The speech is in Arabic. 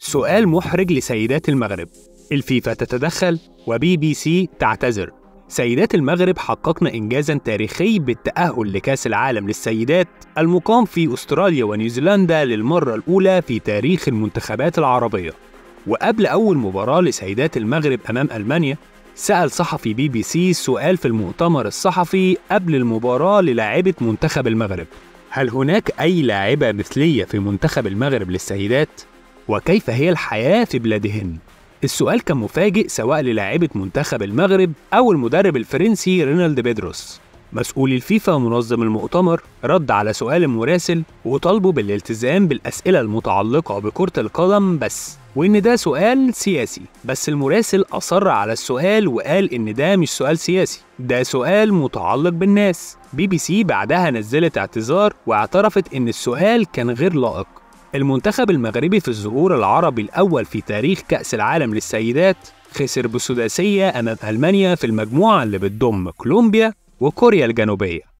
سؤال محرج لسيدات المغرب. الفيفا تتدخل وبي بي سي تعتذر. سيدات المغرب حققن إنجازاً تاريخي بالتأهل لكأس العالم للسيدات المقام في أستراليا ونيوزيلندا للمرة الأولى في تاريخ المنتخبات العربية. وقبل أول مباراة لسيدات المغرب أمام ألمانيا، سأل صحفي بي بي سي سؤال في المؤتمر الصحفي قبل المباراة للاعبة منتخب المغرب: هل هناك أي لاعبة مثلية في منتخب المغرب للسيدات؟ وكيف هي الحياة في بلادهن؟ السؤال كان مفاجئ سواء للاعبة منتخب المغرب أو المدرب الفرنسي رينالد بيدروس. مسؤول الفيفا ومنظم المؤتمر رد على سؤال المراسل وطالبه بالالتزام بالأسئلة المتعلقة بكرة القدم بس، وإن ده سؤال سياسي. بس المراسل أصر على السؤال وقال إن ده مش سؤال سياسي، ده سؤال متعلق بالناس. بي بي سي بعدها نزلت اعتذار واعترفت إن السؤال كان غير لائق. المنتخب المغربي في الظهور العربي الأول في تاريخ كأس العالم للسيدات خسر بسداسية أمام ألمانيا في المجموعة اللي بتضم كولومبيا وكوريا الجنوبية.